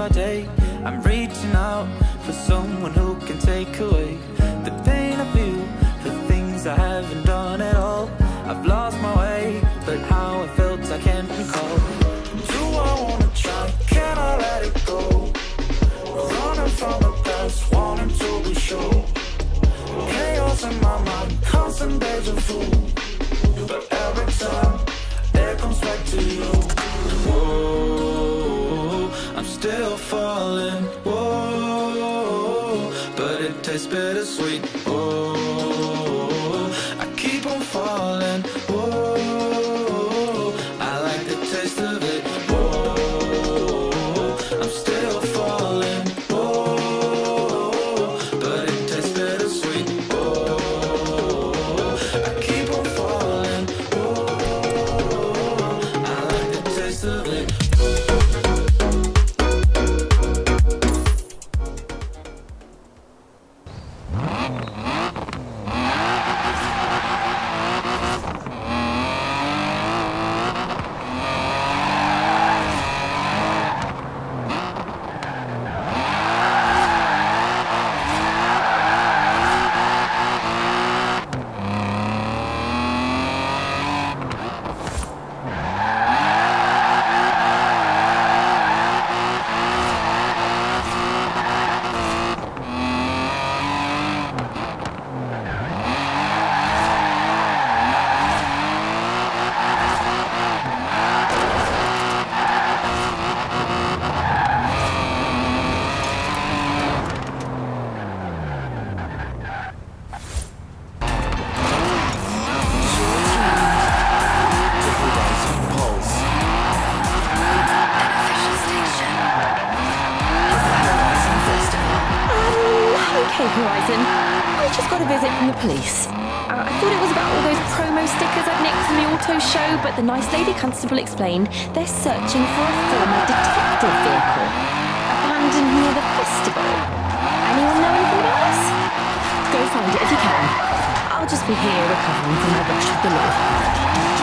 by day. I'm reaching out for someone who can take away the pain I feel, the things I haven't done at all. I've lost my way, but how I felt I can't recall. Do I wanna try? Can I let it go? Running from the past, wanting to be sure. Chaos in my mind, constant deja vu. But every time, it comes back to you. Whoa, I'm still falling. Whoa, but it tastes bittersweet. Whoa, I keep on falling. Whoa, I like the taste of it. Whoa, I'm still falling. Whoa, but it tastes bittersweet. Whoa, I keep on falling. Whoa, I like the taste of it. Horizon. I just got a visit from the police. I thought it was about all those promo stickers I'd nicked from the auto show, but the nice lady constable explained they're searching for a former detective vehicle abandoned near the festival. Anyone know anything about this? Go find it if you can. I'll just be here recovering from my brush with the law.